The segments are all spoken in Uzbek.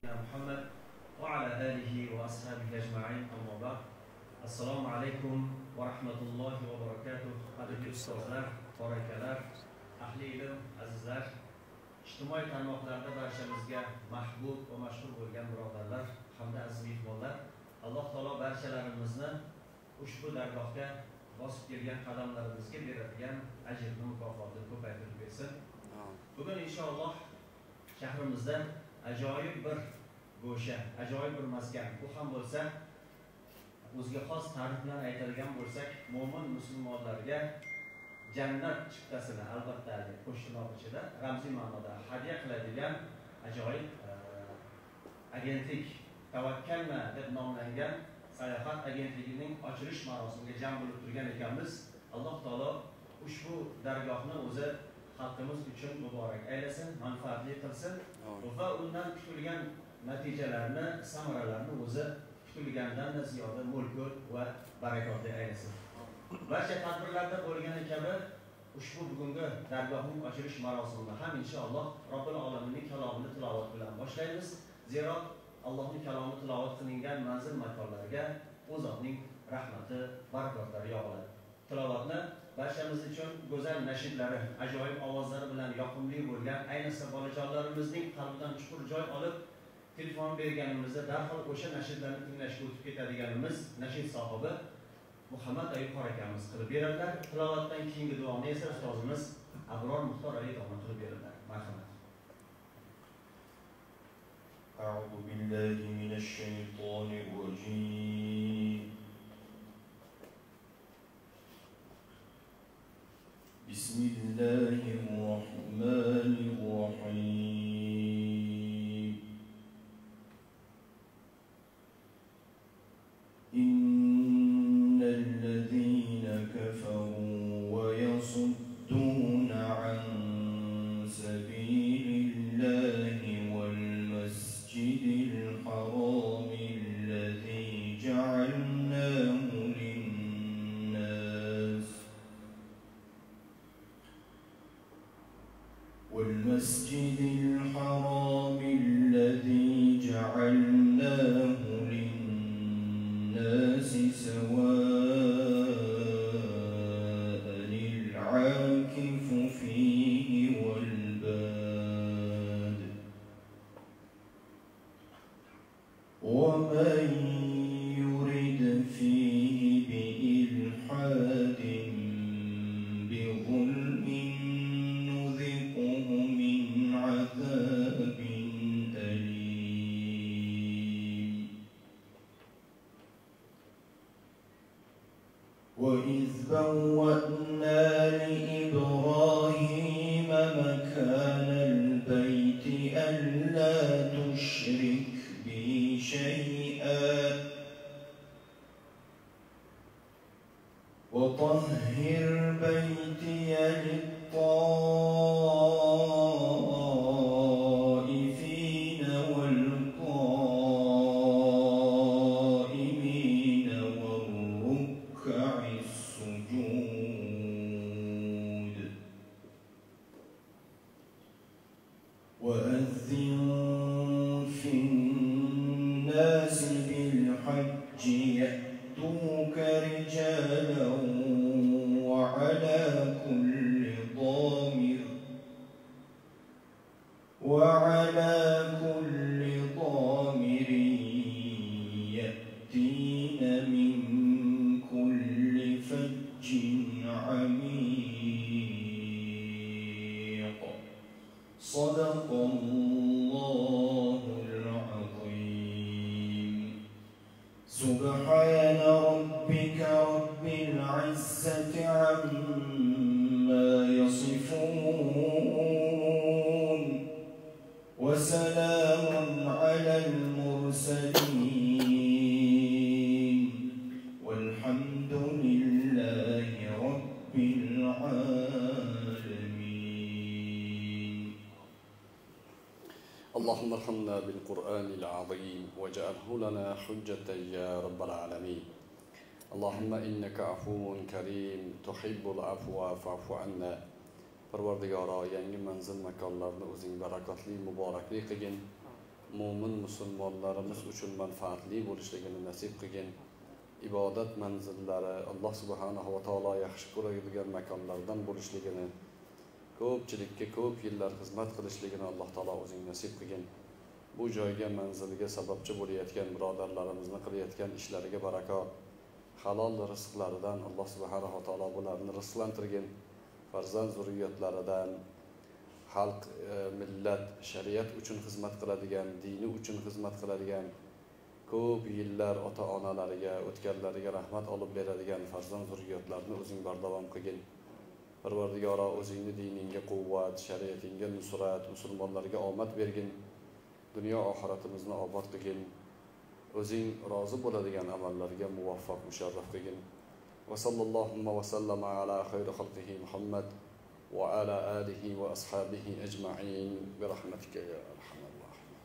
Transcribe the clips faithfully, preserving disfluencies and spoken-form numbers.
محمد وعلى آله وأصحابه أجمعين أما بعد السلام عليكم ورحمة الله وبركاته. Qadrli ustozlar, barakalar, ahli ilm, azizlar, ijtimoiy tarmoqlarda barchamizga mahbub va mashhur bo'lgan birodarlar hamda aziz mehmonlar, Alloh taolo barchalarimizni ushbu dargohga bosib kelgan qadamlarimizga beradigan ajrni mukofotini ko'paytirib bersin. Bugun inshaalloh shahrimizda ajoyib bir go'sha, ajoyib bir maskan. Bu ham bo'lsa, o'ziga xos ta'rif bilan aytadigan bo'lsak, mo'min musulmonlarga jannat chiptasini albatta qo'shtirnoq ichida ramziy ma'noda hadya qiladigan ajoyib agentlik Tavakkalna deb nomlangan sayohat agentligining ochilish marosimiga jam bo'lib turgan ekanmiz. Alloh taolo ushbu dargohni o'zi xalqimiz uchun muborak aylasin, manfaatli qilsin va undan kutilgan natijalarni, samaralarni o'zi kutilgandan da ziyoda mo'l-ko'l va barakotli aylasin. Barcha tadbirlarda bo'lgani kabi ushbu bugungi dargohning ochilish marosimini ham inshaalloh Robbil Alaminning kalomini tilovat bilan boshlaymiz. Zero Allohning kalomi tilovat qilingan manzil makonlarga o'z Zotning rahmati, barakotlari yog'iladi. Tilovatni barchamiz uchun go'zal nashidlari, ajoyib ovozlari bilan yoqimli bo'lgan, ayniqsa bolajonlarimizning qalbidan chuqur joy olib telefon berganimizda darhol o'sha nashidlarni tinglashga o'tib ketadiganimiz nashid sohibi Muhammad Ayuqor akamiz qilib beradilar. Tilovatdan keyingi duoni esa ustozimiz Abror Muxtor Ali tomon qilib beradilar. Marhamat. A'udhu billahi minash shaytonir rojim. Bismillahirrahmanirrahim. Innal ladzina kafaru wa yasudduna an sabilillahi wal masjidil haram alladhi ja'alnahu lin-nas والمسجد الحرام الذي جعلناه للناس سواء العاكف فيه والباد ومن يرد فيه بإلحاد بظلم عذاب أليم. وإذ بوأنا لإبراهيم مكان البيت ألا تشرك بي شيئا وطهر بيتي للطائفين والقائمين والركع السجود وأذن في الناس بالحج يأتوك رجالا وعلى كل ضامر وعلى كل ضامر يأتين من كل فج عميق. صدق الله العظيم. سبحان ربك رب العزة عما يصفون وسلام على المرسلين والحمد لله رب العالمين. اللهم ارحمنا بالقرآن العظيم واجعله لنا حجة يا رب العالمين. اللهم إنك عفو كريم تحب العفو فاعف عنا. Parvardigoro yangi manzil makonlarni o'zing barakotli, muborakli qilgin. mo'min musulmonlarimiz uchun manfaatli bo'lishligini nasib qilgin. Ibodat manzillari Alloh subhanahu va taolo yaxshi ko'radigan makonlardan bo'lishligini, ko'pchilikka ko'p yillar xizmat qilishligini Alloh taolo o'zing nasib qilgin. Bu joyga, manziliga sababchi bo'layotgan birodarlarimizni qilayotgan ishlariga barakot, halol rizqlaridan Alloh subhanahu va taolo bularni rizqlantirgin. Farzand zurriyotlaridan xalq, millat, shariat uchun xizmat qiladigan, dini uchun xizmat qiladigan, ko'p yillar ota-onalariga, o'tganlariga rahmat olib beradigan farzand zurriyotlarni o'zing bardavom qilgin. Parvardigoro, o'zingni diningga quvvat, shariatingga nusrat, musulmonlarga omad bergin. Dunyo oxiratimizni obod qilgin. O'zing rozi bo'ladigan amallarga muvaffaq musharraf qilgin. Va sallallohu va sallama ala xayri xalqihi Muhammad va ala alihi va ashabihi ajma'in bi rahmatika ya arhamar rohimin.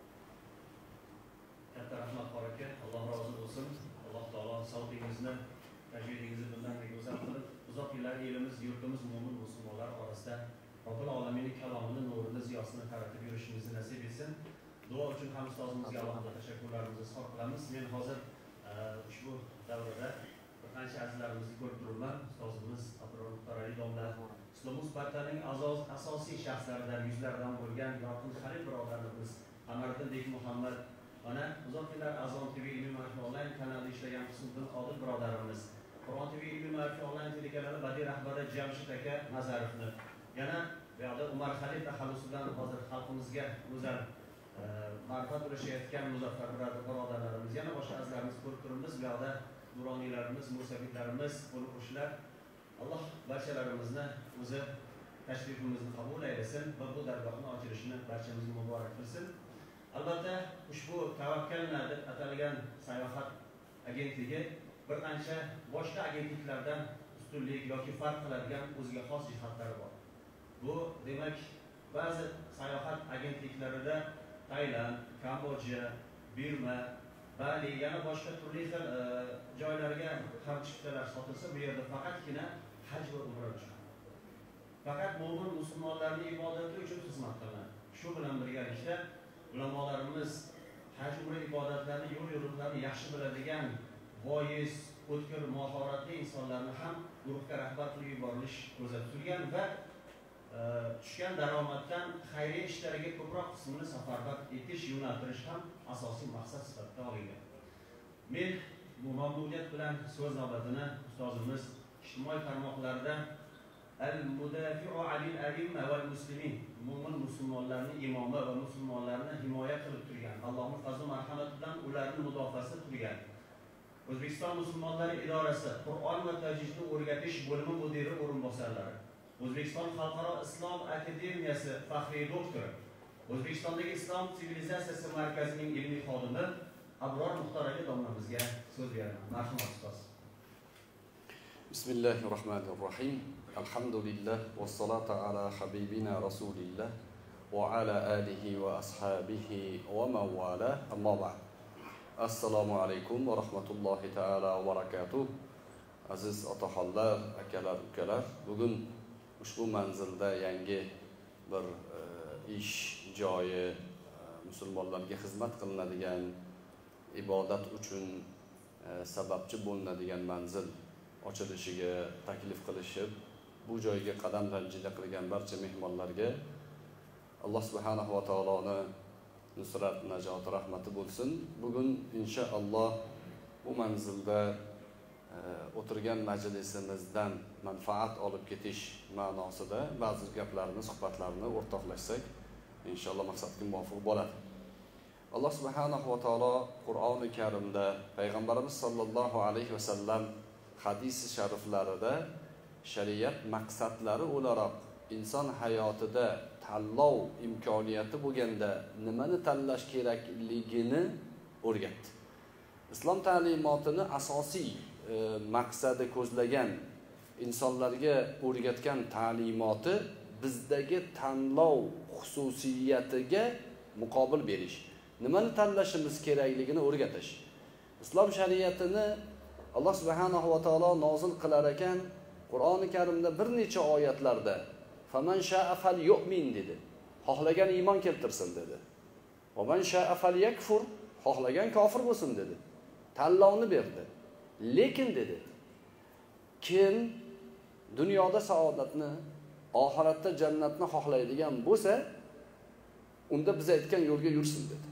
Katta rahmat bor aka, Alloh rozi bo'lsin. Alloh taolo savtingizni, tajvidingizni bundan go'zal qilib, uzoq yillar elimiz, yurtimiz mo'min musulmonlar orasida Robbil Alaminning kalomini, nurini, ziyosini taratib yurishingizni nasib etsin. Duo uchun ham ustozimizga alohida tashakkurlarimizni izhor qilamiz. Men hozir ushbu davrada bir qancha azizlarimizni ko'rib turibman. Ustozimiz Abror Muxtorali domla Islom Musbatlarning asosiy shaxslaridan, yuzlaridan bo'lgan yorqin Halil birodarimiz Qamariddin Bek Muhammad, mana uzoq yillar Azon T V ilmiy ma'rifiy onlayn kanalida ishlagan Husniddin Odil birodarimiz, Qur'on T V ilmiy ma'rifiy onlayn telekanali badiiy rahbari Jamshid aka Nazarovni, yana bu yoqda Umar Halil taxallusidan hozir xalqimizga go'zal ma'rifat ulashayotgan Muzaffar birodarlarimiz, yana boshqa azizlarimiz ko'rib turibmiz. Bu yoqda nuroniylarimiz, musafirlarimiz, qo'l qo'shlar. Alloh barchalarimizni o'zi tashrifimizni qabul aylasin va bu dargohning ochilishini barchamizga muborak qilsin. Albatta, ushbu Tavakkalna deb atalgan sayohat agentligi bir qancha boshqa agentliklardan ustunlik yoki farq qiladigan o'ziga xos jihatlari bor. Bu demak, ba'zi sayohat agentliklarida Tailand, Kambodja, Birma, Bali, yana boshqa turli xil joylarga ham chiptalar sotilsa, bu yerda faqatgina haj va umra uchun, faqat mo'min musulmonlarning ibodati uchun xizmat qilinadi. Shu bilan birgalikda ulamolarimiz haj umra ibodatlarini, yo'l yo'riqlarini yaxshi biladigan, voiz, o'tkir, mahoratli insonlarni ham guruhga rahbar qilib yuborilish ko'zda tutilgan va tushgan daromaddan xayriya ishlariga ko'proq qismini safarbar etish, yo'naltirish ham asosiy maqsad sifatida olingan. Men bu mamnuniyat bilan so'z navbatini ustozimiz ijtimoiy tarmoqlarda al-mudafi'u alil a'imma wal muslimin, mo'min musulmonlarning imomi va musulmonlarni himoya qilib turgan, Allohning fazl va marhamati bilan ularni mudofaasida turgan O'zbekiston musulmonlari idorasi Qur'on va tajvidni o'rgatish bo'limi mudiri o'rinbosarlari, O'zbekiston Xalqaro Islom akademiyasi faxriy doktori, O'zbekistondagi Islom sivilizatsiyasi markazining ilmiy xodimi Abror Muxtorali domlamizga so'z beraman. Marhamat ustoz. Bismillahirrohmanirrohim. Alhamdulillah vassalatu ala habibina rasulillah va ala alihi va ashabihi va man wala. Amma ba'd. Assalomu alaykum va rahmatullohi taala va barakatuh. Aziz otaxonlar, akalar, ukalar, bugun ushbu manzilda yangi bir e, ish joyi, e, musulmonlarga xizmat qilinadigan, ibodat uchun e, sababchi bo'linadigan manzil ochilishiga taklif qilishib, bu joyga qadam ranjida qilgan barcha mehmonlarga Alloh subhanahu va taoloni nusrat, najot, rahmati bo'lsin. Bugun inshaalloh bu manzilda e, o'tirgan majlisimizdan manfaat olib ketish ma'nosida ba'zi gaplarni, suhbatlarni o'rtoqlashsak, inshaalloh maqsadga muvofiq bo'ladi. Alloh subhanahu va taolo Qur'oni Karimda, payg'ambarimiz sollallohu alayhi va sallam hadis-i shariflarida shariat maqsadlari o'laroq inson hayotida tanlov imkoniyati bo'lganda nimani tanlash kerakligini o'rgatdi. Islom ta'limotini asosiy e, maqsadi ko'zlagan, insonlarga o'rgatgan ta'limoti bizdagi tanlov xususiyatiga muqobil berish, nimani tanlashimiz kerakligini o'rgatish. Islom shariatini Alloh subhanahu va taolo nozil qilar ekan, Qur'oni Karimda bir necha oyatlarda "Faman sha'a falyu'min" dedi. Xohlagan iymon keltirsin dedi. Va man sha'a falyakfur, xohlagan kofir bo'lsin dedi. Tanlovni berdi. Lekin dedi, kim dunyoda saodatni, oxiratda jannatni xohlaydigan bo'lsa, unda biz aytgan yo'lga yursin dedi.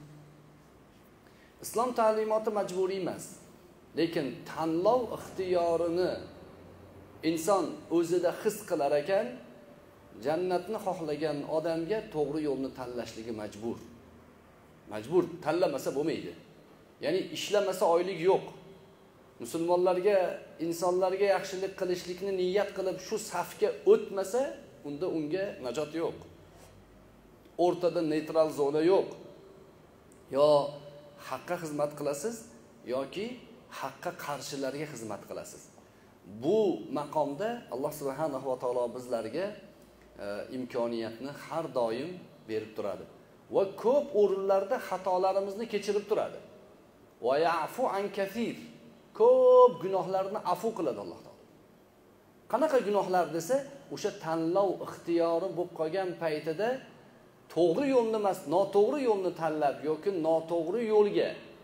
Islom ta'limoti majburiy emas, lekin tanlov ixtiyorini inson o'zida his qilar ekan, jannatni xohlagan odamga to'g'ri yo'lni tanlashligi majbur. Majbur, tanlamasa bo'lmaydi. Ya'ni ishlamasa oylik yo'q. Musulmonlarga, insonlarga yaxshilik qilishlikni niyat qilib shu safga o'tmasa, unda unga najot yo'q. O'rtada neytral zona yo'q. Yo haqqa xizmat qilasiz yoki haqqa qarshilarga xizmat qilasiz. Bu maqomda Alloh subhanahu va taolo bizlarga e, imkoniyatni har doim berib turadi va ko'p o'rinlarda xatolarimizni kechirib turadi. Va ya'fu an kathir. Ko'p gunohlarni afu qiladi Alloh taolo. Qanaqa gunohlar desa, o'sha tanlov ixtiyori bo'lib qolgan paytida to'g'ri yo'lni emas, noto'g'ri yo'lni tanlab yoki noto'g'ri yo'lga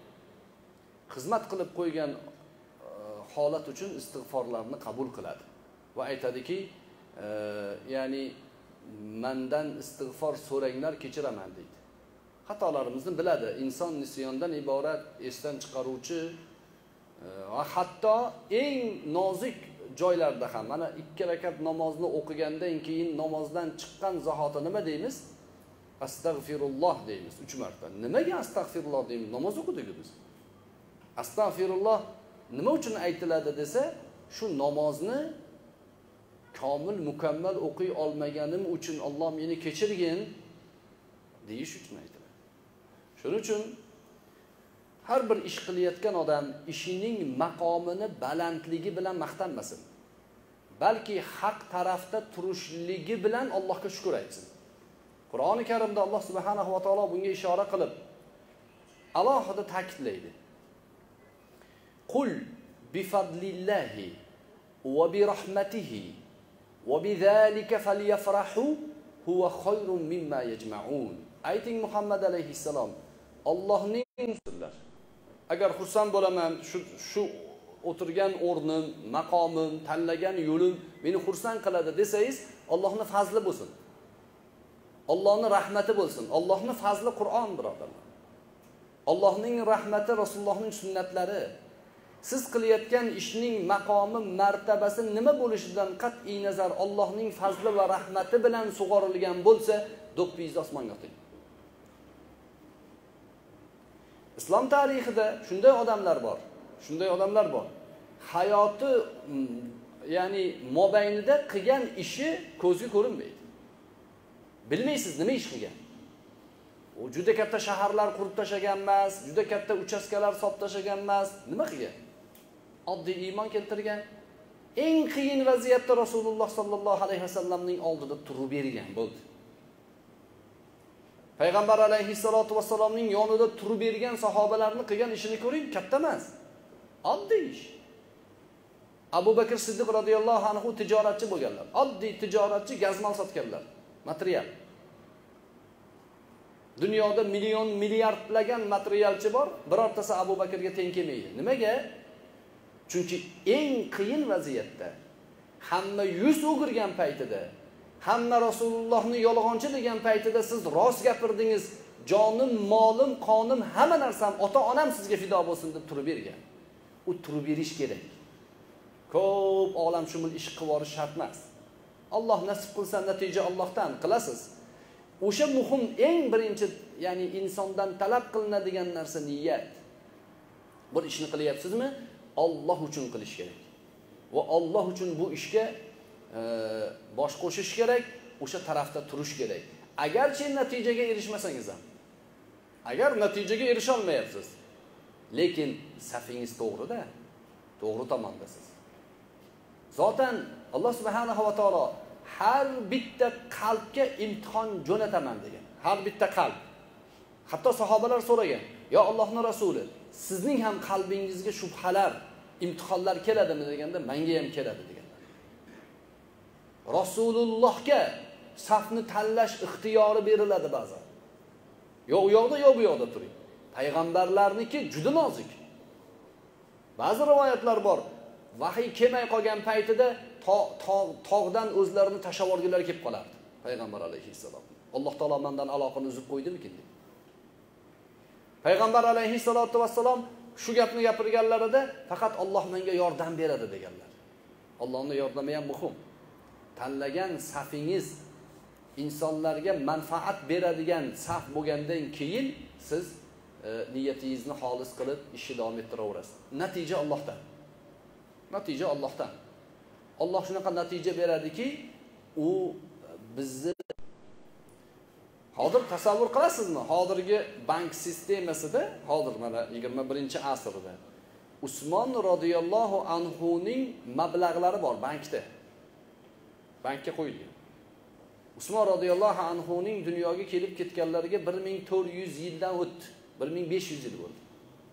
xizmat qilib qo'ygan e, holat uchun istig'forlarni qabul qiladi va aytadiki, e, ya'ni mendan istig'for so'ranglar, kechiraman deydi. Xatolarimizni biladi. Inson nisyondan iborat, esdan chiqaruvchi va e, hatto eng nozik joylarda ham, mana ikki rakat namozni o'qigandan keyin namozdan chiqqan zahoti nima deymiz? Astagfirulloh deymiz uch marta. Nimaga astagfirulloh deymiz? Namoz o'qidik biz. Astagfirulloh nima uchun aytiladi desa, shu namozni komil, mukammal o'qiy olmaganim uchun Alloh meni kechirgin deyish uchun aytiladi. Shuning uchun har bir ish qilayotgan odam ishining maqomini balandligi bilan maqtanmasin. Balki haq tarafda turishligi bilan Allohga shukr aytsin. Qur'oni Karimda Alloh subhanahu va taolo bunga ishora qilib alohida ta'kidlaydi. Qul bi fadlillahi va bi rahmatihi va bi zalika falyafrahu huwa khayrun mimma yajma'un. Ayting Muhammad alayhissalom, Allohning sirlar. Agar xursand bo'laman, shu shu o'tirgan o'rnim, maqomim, tanlagan yo'lim meni xursand qiladi desangiz, Allohning fazli bo'lsin. Allohning rahmati bo'lsin. Allohning fazli Qur'on, birodarlar. Allohning rahmati Rasulullohning sunnatlari. Siz qilayotgan ishning maqomi, martabasi nima bo'lishidan qat'iy nazar Allohning fazli va rahmati bilan sug'orilgan bo'lsa, do'ppiz osmonga oting. Islom tarixida shunday odamlar bor. Shunday odamlar bor. Hayoti, ya'ni mobaynida qilgan ishi ko'zga ko'rinmaydi. Bilmaysiz nima ish qilgan. U juda katta shaharlar qurib tashagan emas, juda katta uchastkalar solib tashagan emas. Nima qilgan? Oddiy iymon keltirgan. Eng qiyin vaziyatda Rasululloh sallallohu alayhi vasallamning oldida turib bergan bo'ldi. Payg'ambar alayhissalatu vassalomning yonida turib bergan sahobalarni qilgan ishini ko'ring, katta emas. Oddiy ish. Abu Bakr Siddiq radhiyallohu anhu tijoratchi bo'lganlar. Oddiy tijoratchi, gazmol sotganlar. Material. Dunyoda million milliardlagan materialchi bor, birortasi Abu Bakrga teng kelmaydi. Nimaga? Chunki eng qiyin vaziyatda, hamma yuz o'girgan paytida, hamma Rasulullohni yolg'onchi degan paytida siz rost gapirdingiz, jonim, molim, qonim, hamma narsam, ota-onam sizga fido bo'lsin deb turib bergan. U turib berish kerak. Ko'p olamshumul ish qilib yorish shart emas. Alloh nasib qilsa natija Allohdan qilasiz. O'sha muhim, eng birinchi, ya'ni insondan talab qilinadigan narsa niyat. Bir ishni qilyapsizmi? Alloh uchun qilish kerak. Va Alloh uchun bu ishga e, bosh qo'shish kerak, o'sha tarafda turish kerak. Agarchi natijaga erishmasangiz ham, agar natijaga erisha olmayapsiz, lekin safingiz to'g'rida, to'g'ri tomondasiz. Zotan Alloh subhanahu va taolo har bitta qalbga imtihon jo'nataman degan. Har bitta qalb. Hatto sahobalar so'ragan, "Ya Allohning rasuli, sizning ham qalbingizga shubhalar, imtihonlar keladimi?" deganda, "Menga ham keladi" deganlar. Rasulullohga safni tanlash ixtiyori beriladi ba'zan. Yo u yoqda, yo bu yoqda turing. Payg'ambarlarniki juda nozik. Ba'zi rivoyatlar bor. Vahiy kelmay qolgan paytida tog'dan o'zlarini tashlab olganlar kelib qolardi. Payg'ambar alayhissalom. Alloh taolo mendan aloqani uzib qo'ydimikin deb. Payg'ambar alayhissalatu vassalom shu gapni gapirganlarida faqat Alloh menga yordam beradi deganlar. Allohning yordami ham muhim. Tanlagan safingiz insonlarga manfaat beradigan saf bo'lgandan keyin siz e, niyatingizni xolis qilib ishni davom ettiraverasiz. Natija Allohdan. Natija Allohdan. Alloh shunaqa natija beradiki, u bizni hozir tasavvur qilasizmi? Hozirgi bank sistemasida, hozir mana yigirma birinchi asrda Usmon radhiyallohu anhu ning mablag'lari bor bankda. Bankka qo'yilgan. Usmon radhiyallohu anhu ning dunyoga kelib ketganlariga bir ming to'rt yuz yildan o'tdi. bir ming besh yuz yil bo'ldi.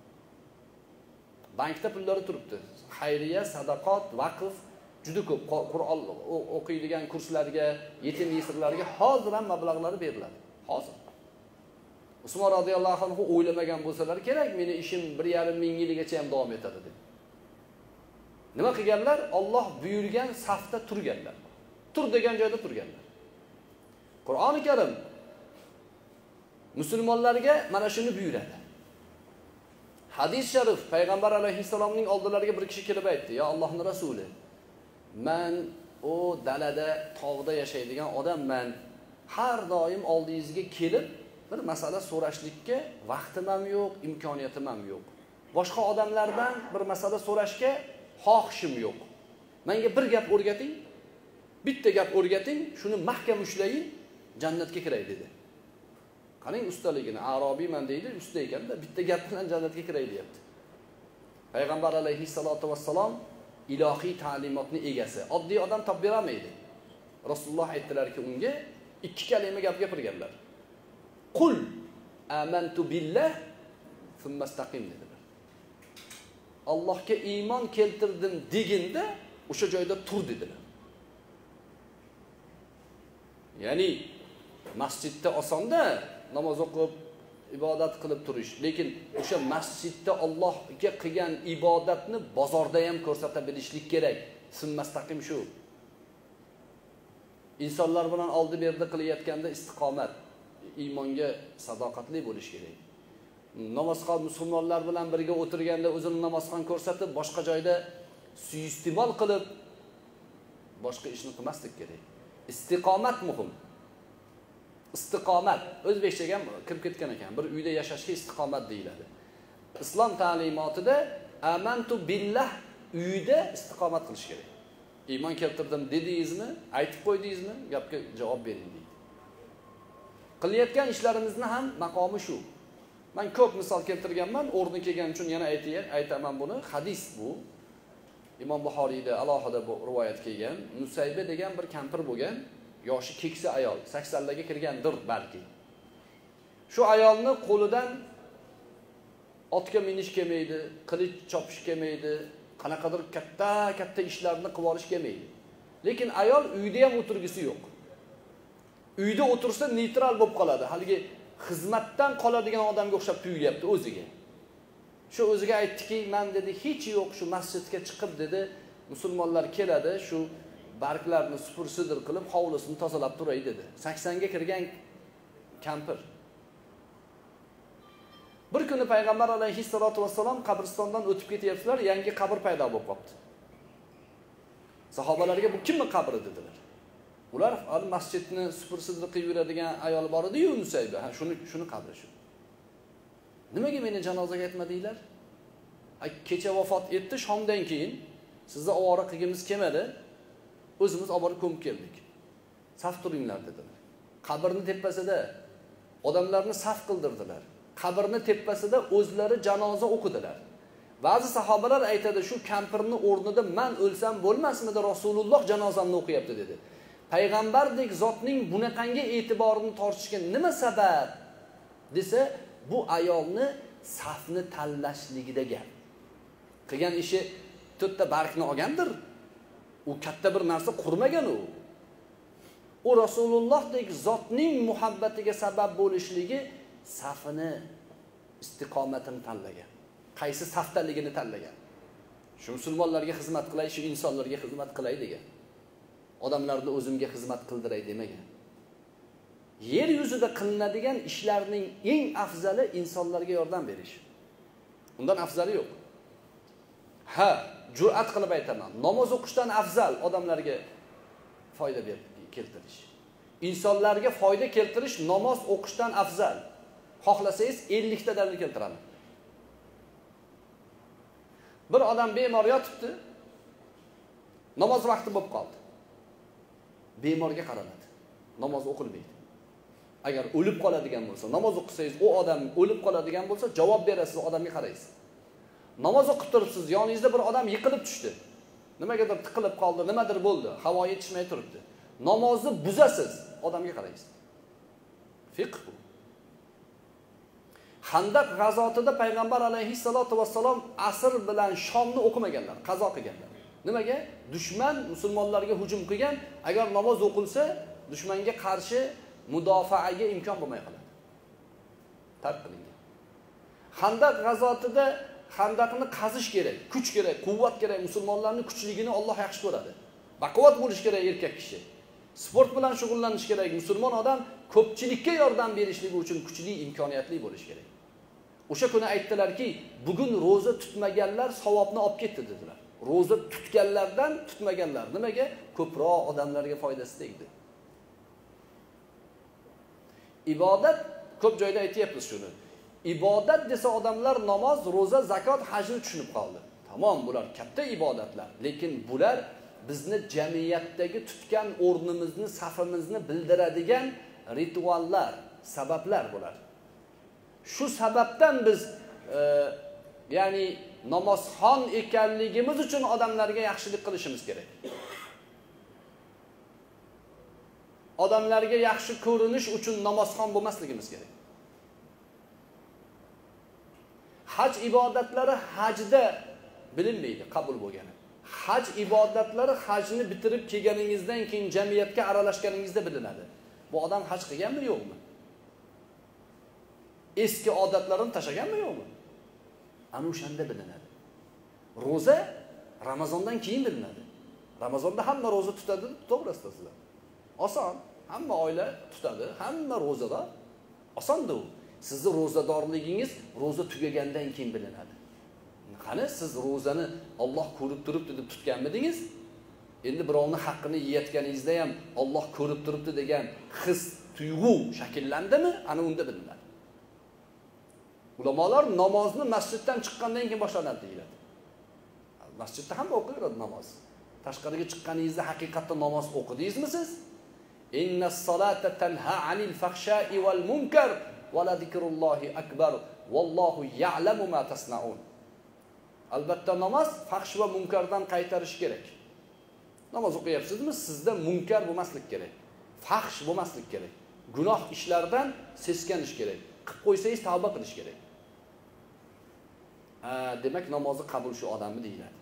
Bankda pullari turibdi. Xayriya, sadaqat, vaqf juda ko'p. Qur'on o'qiydigan kurslarga, yetim yesirlarga hozir ham mablag'lari beriladi. Hozir. Usmon radhiyallohu anhu o'ylamagan bo'lsalar kerak, meni ishim bir yarim ming yilgacha ham davom etadi deb. Nima qilganlar? Alloh buyurgan safda turganlar. Tur degan joyda turganlar. Qur'oni Karim musulmonlarga mana shuni buyuradi. Hadis sharif payg'ambar alayhissalomning oldilariga bir kishi kelib aytdi: "Ya Allohning rasuli, men o dalada, tog'da yashaydigan odamman. Har doim oldingizga kelib bir masala so'rashlikka vaqtim ham yo'q, imkoniyatim ham yo'q. Boshqa odamlardan bir masala so'rashga xohishim yo'q. Menga bir gap o'rgating, bitta gap o'rgating, shuni mahkam ushlayin, jannatga kiray" dedi. Qarang ustaligini, arobiyman deydi, usta ekanda bitta gap bilan jannatga kiray deyapti. Payg'ambar alayhissalatu vassalom ilohiy ta'limotni egasi. Oddiy odam topib bermaydi. Rasululloh aytdilarki, unga ikki kalima gap gapirganlar. Qul amantu billah thumma istaqim dedilar. Allohga iymon keltirdim deginda o'sha joyda tur dedilar. Ya'ni masjidda osonda namoz o'qib, ibodat qilib turish, lekin o'sha masjidda Allohga qilgan ibodatni bozorda ham ko'rsata bilishlik kerak. Sunnastaqim shu. Insonlar bilan oldi-berdi qilayotganda istiqomat, iymonga sadoqatli bo'lish kerak. Namozxon musulmonlar bilan birga o'tirganda o'zini namozxon ko'rsatib, boshqa joyda suiiste'mol qilib boshqa ishni qilmaslik kerak. Istiqomat muhim. Istiqomat o'zbekchaga ham kirib ketgan ekan. Bir uyda yashashga istiqomat deyiladi. Islom ta'limotida amantu billah uyda istiqomat qilish kerak. Iymon keltirdim dedingizmi, aytib qo'ydingizmi, gapga javob bering deydi. Qilayotgan ishlarimizni ham maqomi shu. Men ko'p misol keltirganman, o'rni kelgani uchun yana aytay, aytaman buni. Hadis bu. Imom Buxoriyda alohida bu rivoyat kelgan. Nusayba degan bir kampir bo'lgan, yoshi keksa ayol, saksonlarga kirgandir balki. Shu ayolni qo'lidan otga minish kelmaydi, qilich chopish kelmaydi, qanaqadir katta-katta ishlarni qilib olish kelmaydi. Lekin ayol uyda ham o'tirgisi yo'q. Uyda o'tirsa neytral bo'lib qoladi. Haligi xizmatdan qoladigan odamga o'xshab tuyulyapti o'ziga. Shu o'ziga aytdiki, men dedi, hech yo'q, shu masjidga chiqib dedi, musulmonlar keladi, shu barglarni supur-sidir qilib, hovlisini tozalab turay dedi. saksonga kirgan kampir. Bir kuni payg'ambar alayhissalatu vassalom qabristondan o'tib ketyaptilar, yangi qabr paydo bo'lib qopti. Sahobalarga bu kimning qabri dedilar. Ular al masjidni supur-sidir qilib yuradigan ayol bor edi-yu, Nusayba. Ha, shuni shuni qabri shu. Nimaga meni janozaga aytmadinglar? Kecha vafot etdi, shomdan keyin sizni ovora qilgimiz kelmadi. O'zimiz olib borib ko'mib keldik. Saf turinglar dedilar. Qabrni tepasida odamlarni saf qildirdilar. Qabrni tepasida o'zlari janoza o'qidilar. Ba'zi sahobalar aytadi, shu kampirning o'rnida men o'lsam bo'lmasmidi, Rasululloh janozamni o'qiyapti dedi. Payg'ambardek zotning bunaqangi e'tiborini tortishga nima sabab desa, bu ayolni safni tanlashligida gap. Qilgan ishi to'rtta bargni olgandir. U katta bir narsa qurmagan u. U Rasulullohdek zotning muhabbatiga sabab bo'lishligi safini istiqomatini tanlagan. Qaysi safdaligini tanlagan. Shu musulmonlarga xizmat qilay, shu insonlarga xizmat qilay degan. Odamlarni o'zimga xizmat qildiray demagan. Yer yuzida qilinadigan ishlarning eng afzali insonlarga yordam berish. Undan afzali yo'q. Ha, jur'at qilib aytaman. Namoz o'qishdan afzal odamlarga foyda keltirish. İnsonlarga foyda keltirish namoz o'qishdan afzal. Xohlasangiz ellik ta dalil keltiraman. Bir odam bemor yotibdi. Namoz vaqti bo'lib qoldi. Bemorga qaraladi. Namoz o'qilmaydi. Agar o'lib qoladigan bo'lsa, namoz o'qisangiz, o odam o'lib qoladigan bo'lsa, javob berasiz, odamga qaraysiz. Namoz o'qib turibsiz, yoningizda bir odam yiqilib tushdi. Nimagadir tiqilib qoldi, nimadir bo'ldi, havo yetishmay turibdi. Namozni buzasiz, odamga qaraysiz. Fiqh bu. Handaq g'azotida payg'ambar alayhissalatu vassalom asr bilan shomni o'qimaganlar, qazo qilganlar. Nimaga? Dushman musulmonlarga hujum qilgan, agar namoz o'qilsa, dushmanga qarshi mudofaaga imkon bo'lmay qoladi. Tark qilingan. Handaq g'azotida Handaqni qazish kerak, kuch kerak, quvvat kerak, musulmonlarning kuchligini Alloh yaxshi ko'radi. Baquvvat bo'lish kerak erkak kishi. Sport bilan shug'ullanish kerak, musulmon odam ko'pchilikka yordam berishligi uchun kuchli, imkoniyatli bo'lish kerak. O'sha kuni aytdilarki, bugun roza tutmaganlar savobni olib ketdi dedilar. Roza tutganlardan tutmaganlar. Nimaga? Ko'proq odamlarga foydasi tegdi. Ibodat ko'p joyda aytayapmiz shuni. Ibodat desa odamlar namoz, roza, zakot, hajni tushunib qoldi. Tamom, bular katta ibodatlar, lekin bular bizni jamiyatdagi tutgan o'rnimizni, safimizni bildiradigan rituallar, sabablar bular. Shu sababdan biz e, ya'ni namozxon ekanligimiz uchun odamlarga yaxshilik qilishimiz kerak. Odamlarga yaxshi ko'rinish uchun namozxon bo'lmasligimiz kerak. Haj ibodatlari hajda bilinmaydi, qabul bo'lgani. Haj ibodatlari hajni bitirib kelganingizdan keyin jamiyatga aralashganingizda bilinadi. Bu odam haj qilganmi, yo'qmi? Eski odatlarini tashlaganmi, yo'qmi? Ana o'shanda bilinadi. Roza Ramazondan keyin bilinadi. Ramazonda hamma roza tutadi, to'g'risida sizlar. Oson, hamma oila tutadi, hamma rozada. Osondir u. Sizni rozadorligingiz roza tugagandan keyin bilinadi. Qani siz rozani Alloh ko'rib turibdi deb tutganmidingiz? Endi birovning haqqini yeyotganingizda ham Alloh ko'rib turibdi degan his, tuyg'u shakllandimi? Ana unda bilinadi. Ulamolar namozni masjiddan chiqqandan keyin boshlanadi deyiladi. Masjidda ham o'qiyoradi namoz. Tashqariga chiqqaningizda haqiqatda namoz o'qidingizmi siz? Innas solata tanha anil fahsha'i wal munkar va la zikrullohi akbar vallohu ya'lamu ma tasnaun. Albatta namoz fahsh va munkardan qaytarish kerak. Namoz o'qiyapsizmi? Sizda munkar bo'lmaslik kerak. Fahsh bo'lmaslik kerak. Gunoh ishlardan seskanish kerak. Qilib qo'ysangiz tavba qilish kerak. Ha, demak namozi qabul shu odamni deyiladi.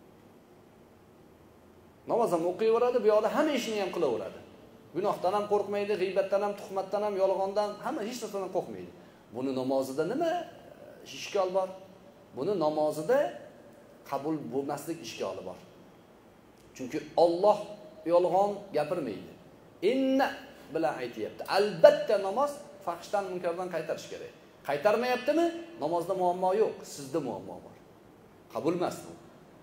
Namoz ham o'qiyveradi, bu yoqda hamma ishni ham qilaveradi. Gunohdan ham qo'rqmaydi, g'iybatdan ham, tuhmatdan ham, yolg'ondan, hamma hech narsadan qo'rqmaydi. Buni namozida nima ishkol bor? Buni namozida qabul bo'lmaslik ishkoli bor. Chunki Alloh yolg'on gapirmaydi. Inna bilan aytayapti. Albatta namoz fahshdan, munkardan qaytarish kerak. Qaytarmayaptimi? Namozda muammo yo'q, sizda muammo bor. Qabul emas bu.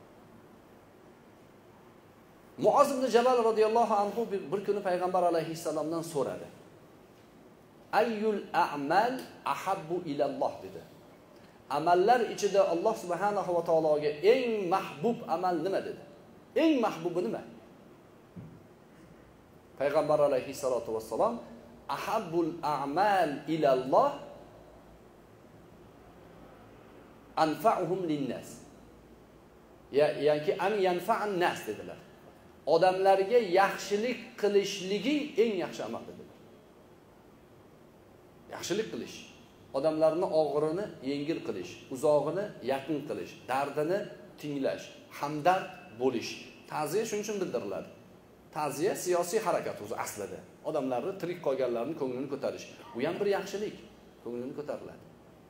Muoz ibn Jabal radhiyallohu anhu bir kuni payg'ambar alayhissalomdan so'radi. Ayyul a'mal ahabbu ila Alloh dedi. Amallar ichida Alloh subhanahu va taologa eng mahbub amal nima dedi? Eng mahbubi nima? Payg'ambar alayhissalatu vassalom ahabbul a'mal ila Alloh anfa'uhum lin-nas. Ya yoki an yanfa'an nas dedilar. Odamlarga yaxshilik qilishligi eng yaxshi amal dedilar. Yaxshilik qilish, odamlarning og'irini yengil qilish, uzog'ini yaqin qilish, dardini tinglash, hamdard bo'lish. Ta'ziya shuning uchun bildiriladi. Ta'ziya siyosiy harakat o'zi aslida. Odamlarni tirik qolganlarning ko'nglini ko'tarish. Bu ham bir yaxshilik. ko'nglini ko'tariladi.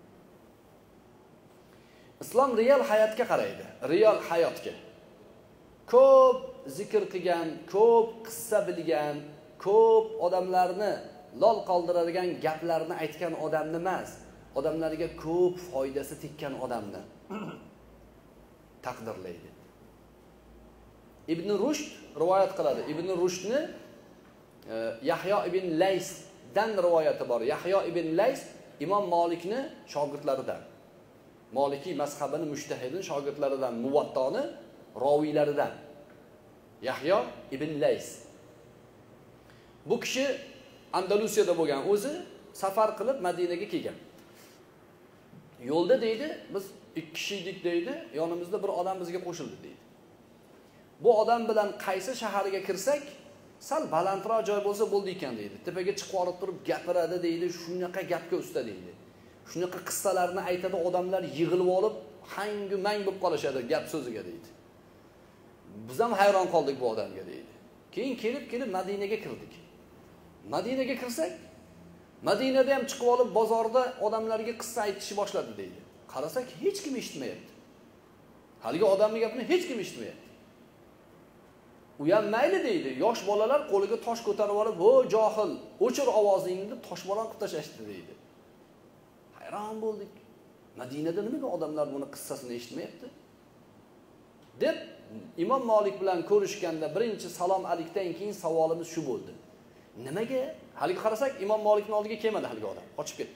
Islom real hayotga qaraydi, real hayotga. Ko'p zikr qilgan, ko'p qissa bilgan, ko'p odamlarni lol qoldiradigan gaplarni aytgan odamni emas, odamlarga ko'p foydasi tekkan odamni taqdirlaydi. Ibn Rushd rivoyat qiladi. Ibn Rushdni e, Yahyo ibn Laysdan rivoyati bor. Yahyo ibn Lays Imom Malikni shogirdlaridan. Maliki mazhabini mushtahidin shogirdlaridan, Muvattoni roviylaridan. Yahyo ibn Lays. Bu kishi Andalusiyada bo'lgan, o'zi safar qilib Madinaga kelgan. Yo'lda deydi, biz ikki kishi edik deydi, yonimizda bir odam bizga qo'shildi deydi. Bu odam bilan qaysi shaharga kirsak, sal balandroq joy bo'lsa bo'ldi ekan deydi. Tepaga chiqib olib turib gapiradi deydi, shunaqa gapga usta deydi. Shunaqa qissalarni aytadi, odamlar yig'ilib olib, hangu mang bo'lib qolishadi gap so'ziga deydi. Biz ham hayron qoldik bu odamga deydi. Keyin kelib kelib Madinaga kirdik. Madinaga kirsak, Madinada ham chiqib olib bozorda odamlarga qissa aytishni boshladi deydi. Qarasak hech kim eshitmayapti. Haligi odamning gapini hech kim eshitmayapti. U ham mayli deydi. Yosh bolalar qo'liga tosh ko'tarib olib, "Ho, johil, o'chir ovozingni" deb toshbo'ron qilib tashashdi deydi. Hayron bo'ldik. Madinada nimaga odamlar buni qissasini eshitmayapti? deb Imom Malik bilan ko'rishganda birinchi salom alikdan keyin savolimiz shu bo'ldi. Nimaga? Haligi qarasak Imom Malikning oldiga kelmadi haligi odam, qochib ketdi.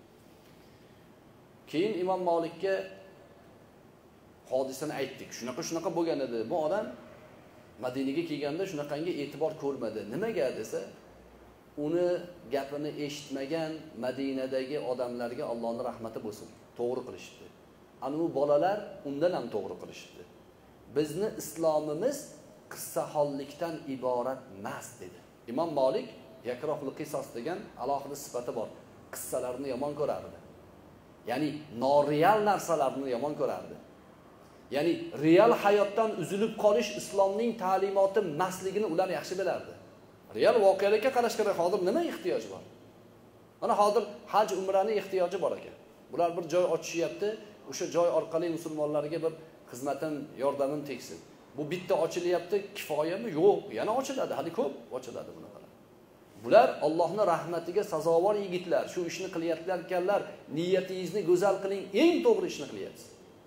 Keyin Imom Malikka hodisani aytdik. Shunaqa shunaqa bo'lgan edi. Bu odam Madinaga kelganda shunaqangi e'tibor ko'rmadi. Nimaga desa, uni gapini eshitmagan Madinadagi odamlarga Allohning rahmati bo'lsin, to'g'ri qilishdi. Ana u bolalar undan ham to'g'ri qilishdi. Bizni islomimiz qissahollikdan iborat emas dedi. Imom Malik yakrohul qisos degan alohida sifati bor. Qissalarni yomon ko'rardi. Ya'ni noreal narsalarni yomon ko'rardi. Ya'ni real hayotdan uzilib qolish islomning ta'limoti emasligini ular yaxshi bilardi. Real voqealarga qarash kerak. Hozir nima ehtiyoj bor? Mana hozir haj umrani ehtiyoji bor ekan. Bular bir joy ochishyapti. O'sha joy orqali musulmonlarga bir xizmatim, yordamim tegsin. Bu bitta ochilyapti, kifoyami? Yo'q, yana ochiladi. Hali ko'p ochiladi bunaqa. Bular Allohning rahmatiga sazovor yigitlar. Shu ishni qilyaptilar ekanlar. Niyatingizni go'zal qiling, eng to'g'ri ishni qilyapsiz.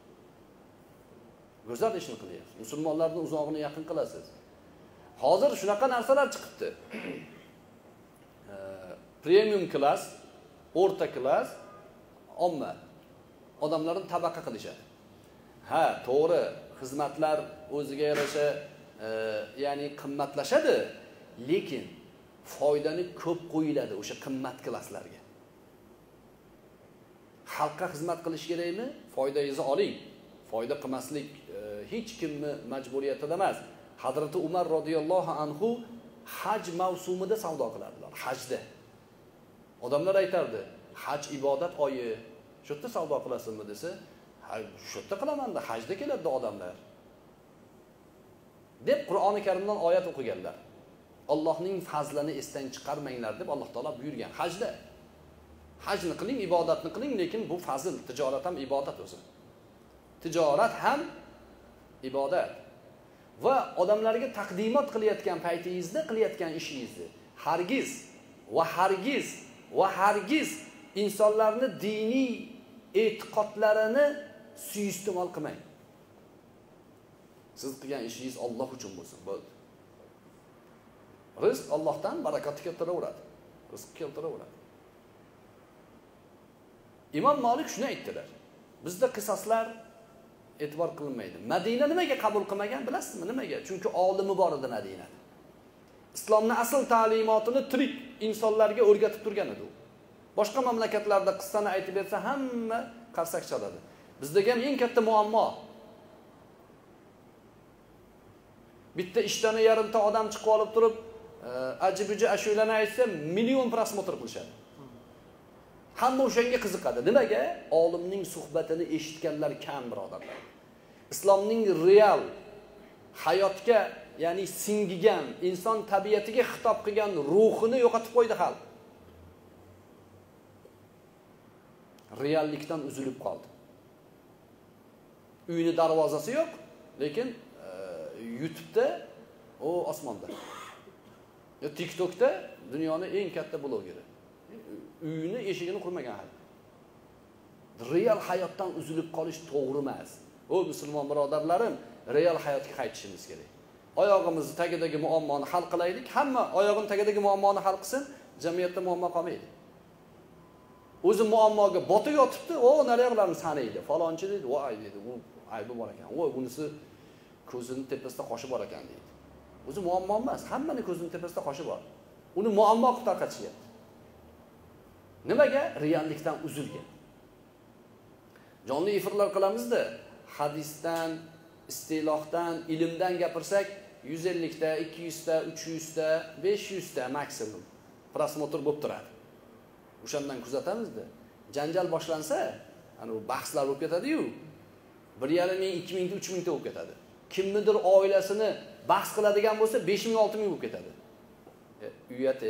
Go'zal ishni qilyapsiz. Musulmonlarning uzog'ini yaqin qilasiz. Hozir shunaqa narsalar chiqibdi. E, premium klass, o'rta klass, omma odamlarni tabaqa qilishadi. Ha, to'g'ri, xizmatlar o'ziga yarasha e, ya'ni qimmatlashadi, lekin foydani ko'p qo'yiladi o'sha qimmat klasslarga. Xalqqa xizmat qilish kerakmi? Foydangizni oling. Foyda qilmaslik e, hech kimni majburiyatida emas. Hazrati Umar radhiyallohu anhu haj mavsumida savdo qilardilar, hajda. Odamlar aytardi, haj ibodat oyi, shu yerda savdo qilasizmi desa, ha, shu yerda qilaman-da, hajda keladi odamlar. deb Qur'oni Karimdan oyat o'qiganlar. Allohning fazlini esdan chiqarmanglar deb Alloh taolo buyurgan. Hajda hajni qiling, ibodatni qiling, lekin bu fazl, tijorat ham ibodat o'zi. Tijorat ham ibodat. Va odamlarga taqdimot qilayotgan paytingizda qilayotgan ishingizni hargiz va hargiz va hargiz insonlarni diniy e'tiqodlarini suiiste'mol qilmang. Siz qilgan ishingiz Alloh uchun bo'lsin, bo'ldi. Rizq Allohdan barakot keltiraveradi. Rizq keltiraveradi. Imom Malik shuni aytdilar. Bizda qisoslar e'tibor qilinmaydi. Madina nimaga qabul qilmagan bilasizmi? Nimaga? Chunki olimi bor edi Madinada. Islomning asl ta'limotini tirik insonlarga o'rgatib turgan edi u. Boshqa mamlakatlarda qissani aytib bersa hamma qarsak chaladi. Bizdagi ham eng katta muammo. Bitta ishtani yarimta odam chiqib olib turib, ajibuji ashulani aytsa, million prosmotr qilishadi. Hamma o'shanga qiziqadi. Nimaga? Olimning suhbatini eshitganlar kam, birodarlar. Islomning real hayotga, ya'ni singigan, inson tabiatiga xitob qilgan ruhini yo'qotib qo'ydi xalq. reallikdan uzilib qoldi. Uyini darvozasi yo'q, lekin e, YouTube'da o osmonda. Ya TikTok'da dunyoning eng katta blogeri. Uyini eshigini qurmagan hali. Real hayotdan uzilib qolish to'g'ri emas. O musulmon birodarlarim, real hayotga qaytishimiz kerak. Oyog'imiz tagidagi muammoni hal qilaylik. Hamma oyog'in tagidagi muammoni hal qilsin, jamiyatda muammo qolmaydi. O'zi muammoga botib yotibdi, o narayaqlarni sanaydi. Falonchi dedi, voy dedi, u aybi bor ekan. Voy bunisi ko'zining tepasida qoshi bor ekan deydi. O'zi muammo emas, hammaning ko'zining tepasida qoshi bor. Uni muammo qilib tarqatishyapti. Nimaga? Reallikdan uzilgan. Jonli efirlar qilamizda, hadisdan, istilohdan, ilmdan gapirsak, yuz ellik ta, ikki yuz ta, uch yuz ta, besh yuz ta maksimum prosmotr bo'lib turadi. O'shandan kuzatamizda. Janjal boshlansa, ana bu bahslar bo'lib ketadi-yu. bir yarim ming, ikki ming, uch ming ta bo'lib ketadi. Kimnidir oilasini bahs qiladigan bo'lsa, besh ming, olti ming bo'lib ketadi. E, uyati.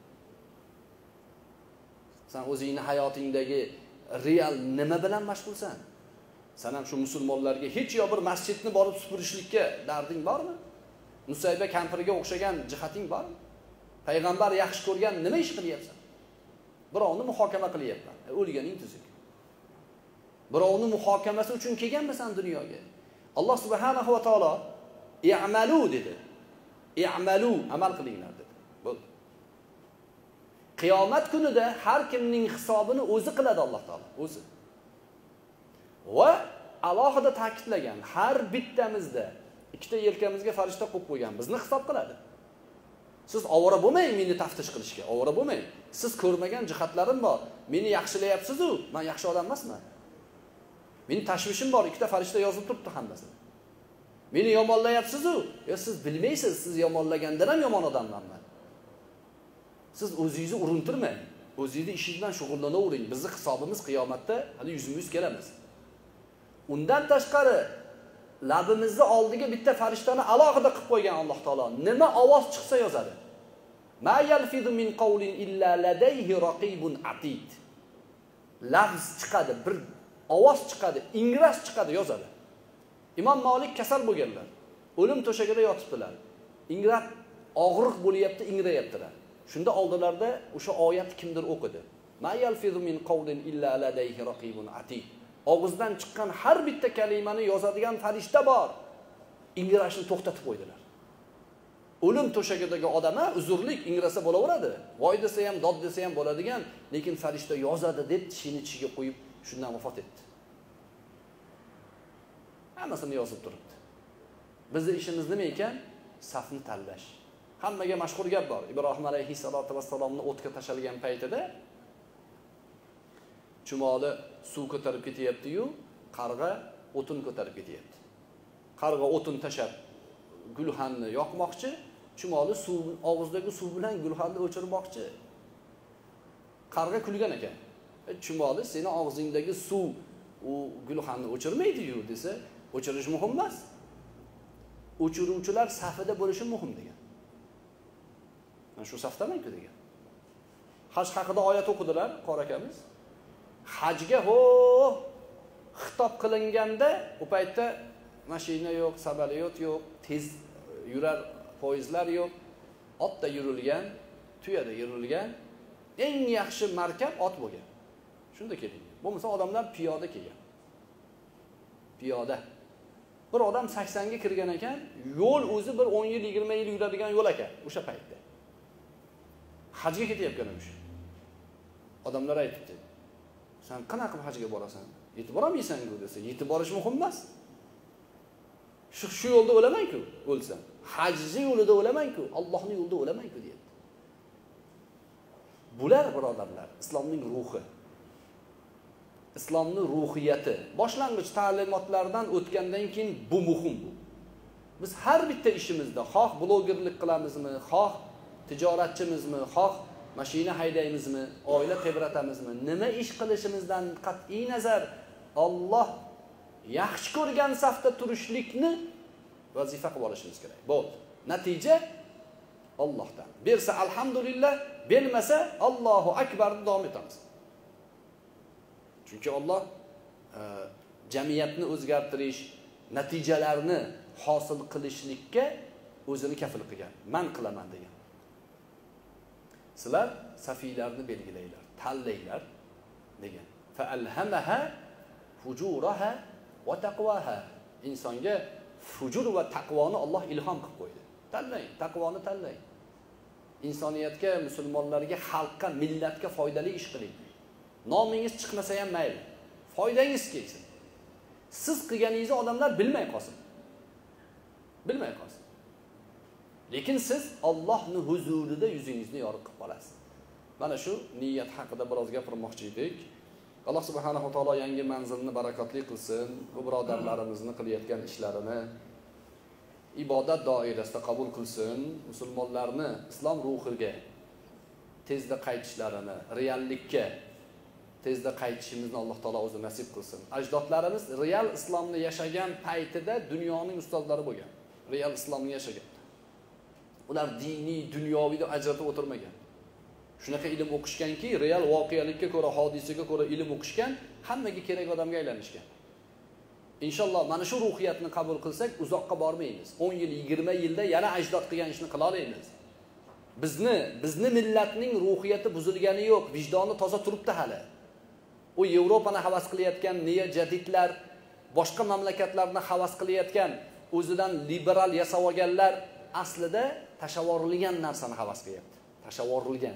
Sen o'zingning hayotingdagi real nima bilan mashg'ulsan? Sen ham shu musulmonlarga hech yo bir masjidni borib supurishlikka darding bormi? Nusayba kampiriga o'xshagan jihating bormi? Payg'ambar yaxshi ko'rgan nima ish qilyapsan? Birovni muhokama qilyapman. E, o'lganing tuzuk. Birovni muhokamasi uchun kelganmisan dunyoga? Alloh subhanahu va taolo i'malu dedi. I'malu, amal qilinglar dedi. Bo'ldi. Qiyomat kunida har kimning hisobini o'zi qiladi Alloh taolo, o'zi. Va alohida ta'kidlagan, har bittamizda ikkita yelkamizga farishta qo'yib qo'ygan, bizni hisob qiladi. Siz ovora bo'lmang meni taftish qilishga, ovora bo'lmang. Siz ko'rmagan jihatlarim bor. Meni yaxshilayapsiz-ku, men yaxshi odam emasman. Meni tashvishim bor, ikkita farishta yozib turibdi hammasini. Meni yomonlayapsiz-ku, yo siz bilmaysiz, siz yomonlagandan ham yomon odamman. Siz o'zingizni urintirmang. O'zingizni ishingiz bilan shug'ullanavering. Bizning hisobimiz qiyomatda hali yuzma-yuz kelamiz. Undan tashqari labimizni oldiga bitta farishtani alohida qilib qo'ygan Alloh taolo. Nima ovoz chiqsa yozadi. Ma yalfidu min qawlin illa ladayhi raqibun atid. Lafz chiqadi, bir ovoz chiqadi, ingrash chiqadi, yozadi. Imom Malik kasal bo'lganlar. O'lim to'shagida yotibdilar. Ingrab og'riq bo'lyapti, ingrayaptilar. Shunda oldilarda o'sha oyat kimdir o'qidi. Ma yalfizu min qawlin illa ladayhi raqibun atid. Og'izdan chiqqan har bitta kalimani yozadigan farishta bor. Ingrashni to'xtatib qo'ydilar. O'lim to'shagidagi odama uzurlik ingrasa bo'laveradi. Voy desa ham, dod desa ham bo'ladigan, lekin farishta yozadi deb tishini tishiga qo'yib shundan vafot etdi. Hammasini yozib turibdi. Bizning ishimiz nima ekan? Safni tanlash. Hammaga mashhur gap bor. Ibrohim alayhissalatu vassalomni o'tga tashalgan paytida chumoli suv ko'tarib ketyapti-yu, qarg'a o'tin ko'tarib ketyapti. Qarg'a o'tin tashab gulxanni yoqmoqchi, chumoli suv og'izdagi suv bilan gulxanni o'chirmoqchi. Qarg'a kulgan ekan. E, chumoli seni og'zingdagi suv u gulxanni o'chirmaydi-yu desa, o'chirish muhim emas. O'chiruvchilar safida bo'lishi muhim degan. Men shu safdaman-ku degan. Haj haqida oyat o'qidilar qor akamiz. Hajga ho xitob qilinganda u paytda mashina yo'q, samolyot yo'q, tez yurar poyezdlar yo'q. Otda yurilgan, tuyada yurilgan eng yaxshi markab ot bo'lgan. Shunda keling. Bo'lmasa odamlar piyoda kelgan. Piyoda. Bir odam sakson ga kirgan ekan, yo'l o'zi bir o'n yil, yigirma yil yuradigan yo'l ekan o'sha paytda. Hajga ketayotgan o'sha. Odamlar aytibdi. Sen qanaqa qilib hajga borasan? Yetib boramaysan-ku desa, yetib borish muhim emas. Shu shu yo'lda o'laman-ku, o'lsam. Hajning yo'lida o'laman-ku, Allohning yo'lida o'laman-ku deydi. Bular birodarlar, islomning ruhi. Islomning ruhiyati. Boshlang'ich ta'limotlardan o'tgandan keyin bu muhim bu. Biz har bitta ishimizda, xoh blogerlik qilamizmi, xoh tijoratchimizmi, xoh mashina haydaymizmi, oila tebratamizmi, nima ish qilishimizdan qat'iy nazar Alloh yaxshi ko'rgan safda turishlikni vazifa qilib olishimiz kerak. Bo'ldi. Natija Allohdan. Bersa alhamdulillah, bermasa Allohu akbar davom etamiz. Chunki Alloh e, jamiyatni o'zgartirish, natijalarni hosil qilishlikka o'zini kafil qilgan, man qilaman degan. Sizlar safiylarni belgilaylar, tanlaylar degan. Fa alhamaha fujuraha va taqwaha. Insonga fujur va taqvoni Alloh ilhom qilib qo'ydi. Tanlang, taqvoni tanlang. Insoniyatga, musulmonlarga, xalqqa, millatga foydali ish qiling. Nomingiz chiqmasa ham mayli. Foydangiz kelsin. Siz qilganingizni odamlar bilmay qolsin. Bilmay qolsin. Lekin siz Allohning huzurida yuzingizni yorib qilib qolasiz. Mana shu niyat haqida biroz gapirmoqchi edik. Alloh subhanahu va taolo yangi manzilni barakotli qilsin. Bu birodarlarimizni qilayotgan ishlarini ibodat doirasida qabul qilsin. Musulmonlarni islom ruhiga tezda qaytishlarini, reallikka tezda qaytishimizni Alloh taolo o'zi nasib qilsin. Ajdodlarimiz real islomni yashagan paytida dunyoning ustozlari bo'lgan. Real islomni yashagan. Ular diniy, dunyoviy deb ajratib o'tirmagan. Shunaqa ilm o'qishganki, real voqealikka ko'ra, hodisaga ko'ra ilm o'qishgan, hammaga kerak odamga aylanishgan. Inshaalloh mana shu ruhiyatni qabul qilsak, uzoqqa bormaymiz. o'n yil, yigirma yilda yana ajdod qilgan ishni qila olamiz. Bizni, bizni millatning ruhiyati buzilgani yo'q, vijdoni toza turibdi hali. U Yevropani havas qilayotgan niya jadidlar, boshqa mamlakatlarni havas qilayotgan, o'zidan liberal yasab olganlar aslida tashavvurilgan narsani havas qilyapti. Tashavvurilgan.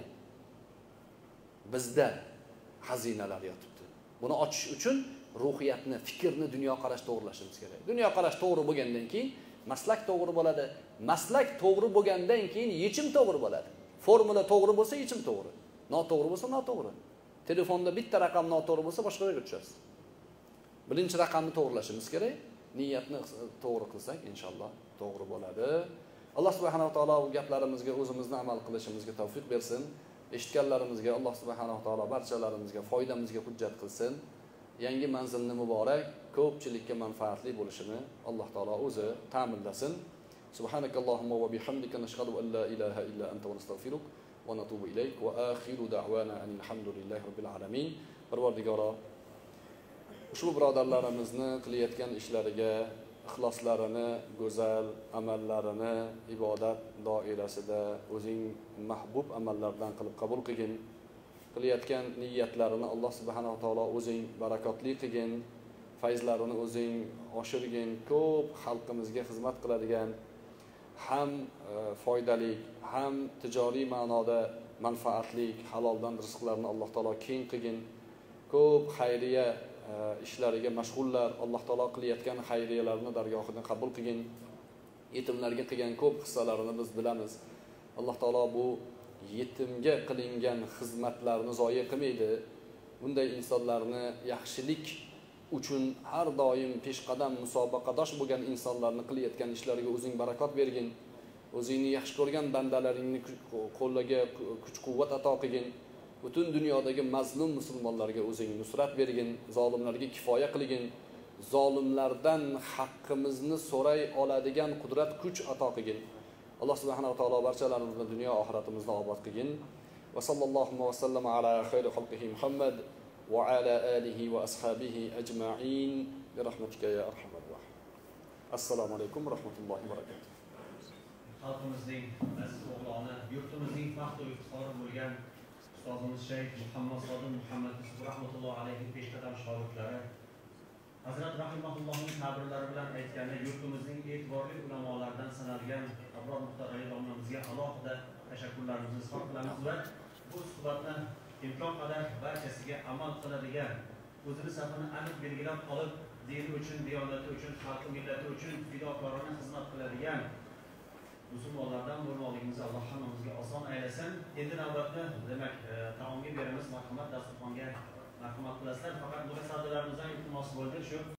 Bizda xazinalar yotibdi. Buni ochish uchun ruhiyatni, fikrni, dunyoqarash to'g'rilashimiz kerak. Dunyoqarash to'g'ri bo'lgandan keyin maslak to'g'ri bo'ladi. Maslak to'g'ri bo'lgandan keyin yechim to'g'ri bo'ladi. Formula to'g'ri bo'lsa, yechim to'g'ri. Noto'g'ri bo'lsa, noto'g'ri. Telefonda bitta raqam noto'g'ri bo'lsa, boshqa joyga tushasiz. Birinchi raqamni to'g'rilashimiz kerak. Niyatni to'g'ri qilsak, inshaalloh to'g'ri bo'ladi. Alloh subhanahu va taolo bu gaplarimizga o'zimizni amal qilishimizga tavfiq bersin. Eshitganlarimizga Alloh subhanahu va taolo barchalarimizga foydamizga hujjat qilsin. Yangi manzilni muborak, ko'pchilikka manfaatli bo'lishini Alloh taolo o'zi ta'minlasin. Subhanakallohumma va bihamdika nashhadu an la ilaha illa anta va nastag'firuk va natubu ilayk va akhiru da'wana alhamdulillahi robbil alamin. Parvardigoro, ushbu birodarlarimizni qilayotgan ishlariga, ixloslarini, go'zal amallarini ibodat doirasida o'zing mahbub amallardan qilib qabul qilgin. Qilayotgan niyatlarini Alloh subhanahu va taolo o'zing barakotli qilgin. Fayzlarini o'zing oshirgin. Ko'p xalqimizga xizmat qiladigan, ham foydali, ham tijoriy ma'noda manfaatli, haloldan rizqlarni Alloh taolo keng qilgin. Ko'p xayriya ishlariga mashg'ullar, Alloh taolo qilayotgan xayriyalarni dargohidan qabul qilgin. Yetimlarga qilgan ko'p hissalarini biz bilamiz. Alloh taolo bu yetimga qilingan xizmatlarni zoya qilmaydi. Bunday insonlarni yaxshilik uchun har doim peshqadam musobaqadosh bo'lgan insonlarni qilayotgan ishlariga o'zing barakot bergin. O'zingni yaxshi ko'rgan bandalaringni qo'llaga kuch-quvvat ato qilgin. Butun dunyodagi mazlum musulmonlarga o'zing nusrat bergin, zolimlarga kifoya qilgin. Zolimlardan haqqimizni so'ray oladigan qudrat, kuch ato qilgin. Alloh subhanahu va taolo barchalarimizni dunyo oxiratimizni obod qilgin. Va sallallohu va sallama ala xayri xalqihi Muhammad va ala alihi va ashabihi ajma'in bi rahmatika ya arhamar rahim. Assalomu alaykum va rahmatullohi va barakatuh. Xalqimizning aziz o'g'loni, yurtimizning faxr va iftixori bo'lgan ustozimiz Shayx Muhammad Sodiq Muhammad Yusuf rahmatullohi alayhi peshqadam shogirdlari Hazrat rahimahullohning qabrlari bilan aytganda yurtimizning e'tiborli ulamolaridan sanalgan Abror Muxtor Ali domlamizga alohida tashakkurlarimizni izhor qilamiz va bu suhbatni imkon qadar barchasiga amal qiladigan, o'zini safini aniq belgilab olib, dini uchun, diyonati uchun, xalqi millati uchun fidokorona xizmat qiladigan musulmonlardan bo'lmoqligimizni Alloh hammamizga oson aylasin. Endi navbatni demak taomga beramiz, marhamat dasturxonga marhamat qilasizlar. Faqat mutasaddilarimizdan iltimos bo'ldi shu